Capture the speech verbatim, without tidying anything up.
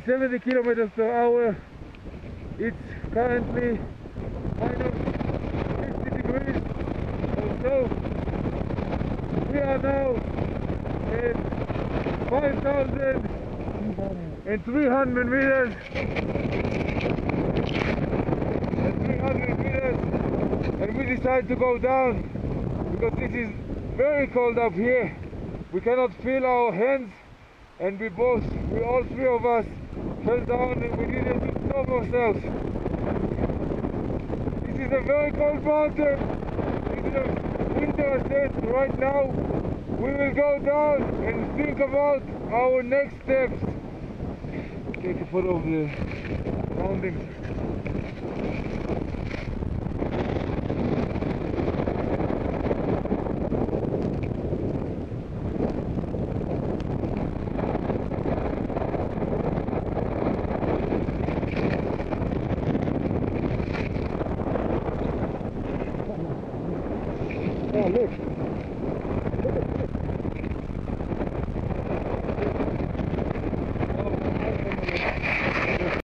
seventy kilometers per hour. It's currently minus fifty degrees or so. We are now at five thousand three hundred meters. At three hundred meters, and we decide to go down because it is very cold up here. We cannot feel our hands, and we both, we all three of us, fell down and we needed to stop ourselves. This is a very cold mountain. This is a winter ascent. Right now, we will go down and think about our next steps. Take a photo of the surroundings. Oh, look.